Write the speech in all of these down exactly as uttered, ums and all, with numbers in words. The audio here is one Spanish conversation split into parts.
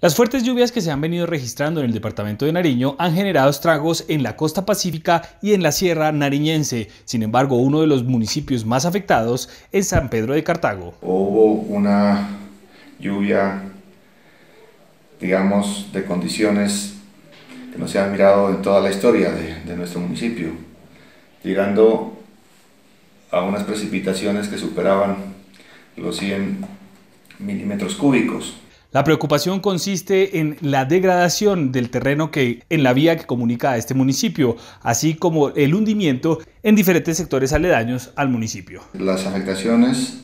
Las fuertes lluvias que se han venido registrando en el departamento de Nariño han generado estragos en la costa pacífica y en la sierra nariñense. Sin embargo, uno de los municipios más afectados es San Pedro de Cartago. Hubo una lluvia, digamos, de condiciones que no se han mirado en toda la historia de, de nuestro municipio, llegando a unas precipitaciones que superaban los cien milímetros cúbicos. La preocupación consiste en la degradación del terreno que en la vía que comunica a este municipio, así como el hundimiento en diferentes sectores aledaños al municipio. Las afectaciones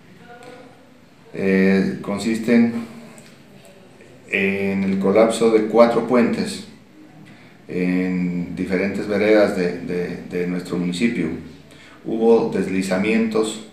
eh, consisten en el colapso de cuatro puentes en diferentes veredas de, de, de nuestro municipio. Hubo deslizamientos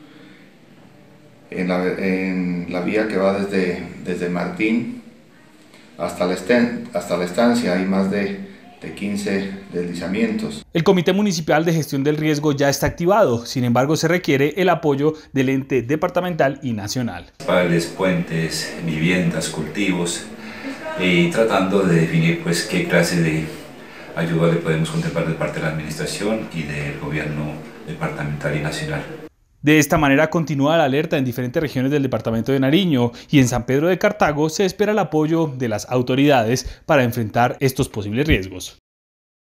En la, en la vía que va desde, desde Martín hasta la, esten, hasta la estancia, hay más de, de quince deslizamientos. El Comité Municipal de Gestión del Riesgo ya está activado, sin embargo se requiere el apoyo del ente departamental y nacional. Principales puentes, viviendas, cultivos, y tratando de definir pues qué clase de ayuda le podemos contemplar de parte de la administración y del gobierno departamental y nacional. De esta manera continúa la alerta en diferentes regiones del departamento de Nariño y en San Pedro de Cartago se espera el apoyo de las autoridades para enfrentar estos posibles riesgos.